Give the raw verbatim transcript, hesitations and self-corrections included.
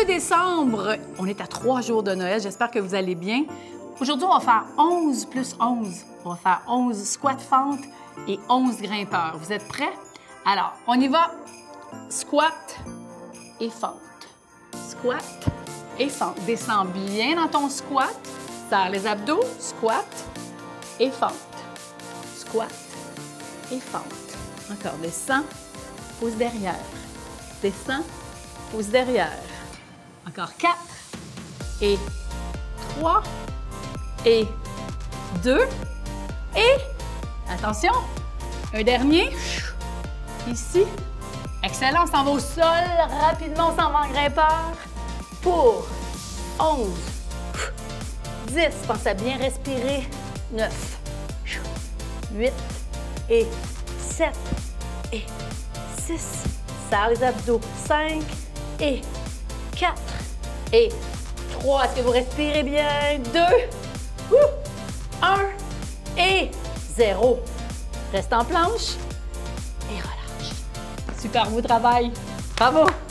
deux décembre, on est à trois jours de Noël. J'espère que vous allez bien. Aujourd'hui, on va faire onze plus onze. On va faire onze squats fentes et onze grimpeurs. Vous êtes prêts? Alors, on y va. Squat et fente. Squat et fente. Descends bien dans ton squat. Serre les abdos. Squat et fente. Squat et fente. Encore, descends, pousse derrière. Descends, pousse derrière. Encore quatre et trois et deux et attention, un dernier. Ici. Excellent, on s'en va au sol. Rapidement, on s'en va en grimpeur. Pour onze, dix, pense à bien respirer. neuf, huit et sept et six. Serre les abdos. cinq et quatre et trois. Est-ce que vous respirez bien? deux, un et zéro. Reste en planche et relâche. Super beau travail. Bravo!